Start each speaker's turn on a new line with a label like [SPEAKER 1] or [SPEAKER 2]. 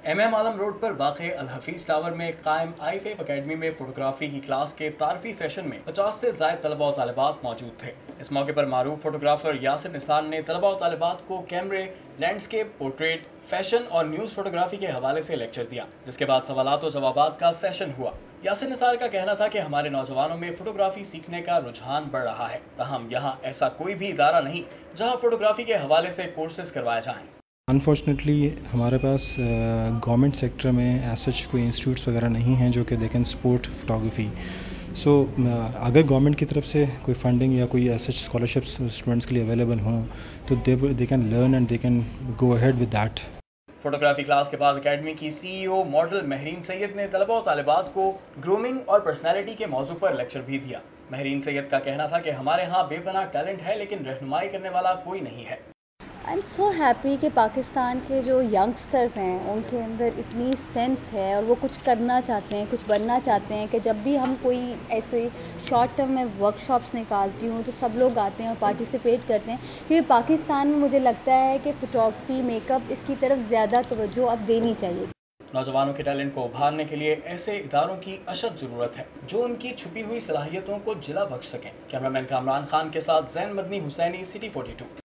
[SPEAKER 1] M M Alam road پر واقع Al Hafeez tower میں قائم آئی فیب اکیڈمی میں فوٹوگرافی کی کلاس کے تعارفی سیشن میں 50 سے زائد طلباء و طالبات موجود تھے۔ اس موقع پر معروف فوٹوگرافر یاسر نثار نے طلباء و طالبات کو کیمرے، لینڈسکیپ، پورٹریٹ، فیشن اور نیوز فوٹوگرافی کے حوالے سے لیکچر دیا، جس کے بعد سوالات و جوابات کا سیشن ہوا۔ یاسر نثار کا کہنا تھا کہ ہمارے نوجوانوں میں فوٹوگرافی سیکھنے کا رجحان بڑھ رہا ہے، تاہم یہاں ایسا کوئی بھی ادارہ نہیں جہاں فوٹوگرافی کے حوالے سے کورسز کروائے جائیں۔
[SPEAKER 2] انفارچونیٹلی ہمارے پاس گورنمنٹ سیکٹر میں ایسا کوئی انسٹیٹیوٹس وغیرہ نہیں ہیں جو کہ they can support photography. So اگر گورنمنٹ کی طرف سے کوئی فنڈنگ یا کوئی ایسا اسکالرشپس اسٹوڈنٹس کے لیے اویلیبل ہوں تو they can learn and they can go ahead with that.
[SPEAKER 1] Photography class کے بعد اکیڈمی کی سی ای او ماڈل مہرین سید نے طلباء و طالبات کو گرومنگ اور پرسنالٹی کے موضوع پر لیکچر بھی دیا۔ مہرین سید کا کہنا تھا کہ ہمارے ہاں بے پناہ ٹیلنٹ ہے لیکن رہنمائی کرنے والا کوئی نہیں ہے۔
[SPEAKER 3] آئی ایم سو ہیپی کہ پاکستان کے جو ینگسٹرز ہیں ان کے اندر اتنی سینس ہے اور وہ کچھ کرنا چاہتے ہیں، کچھ بننا چاہتے ہیں کہ جب بھی ہم کوئی ایسے شارٹ ٹرم میں ورک شاپس نکالتی ہوں تو سب لوگ آتے ہیں اور پارٹیسپیٹ کرتے ہیں، کیونکہ پاکستان میں مجھے لگتا ہے کہ فوٹوگرافی، میک اپ اس کی طرف زیادہ توجہ اب دینی چاہیے۔
[SPEAKER 1] نوجوانوں کے ٹیلنٹ کو ابھارنے کے لیے ایسے اداروں کی اشد ضرورت ہے جو ان کی چھپی ہوئی صلاحیتوں کو جلا بخش سکیں۔ کیمرہ مین کامران خان کے ساتھ زین مدنی حسینی، سٹی 42۔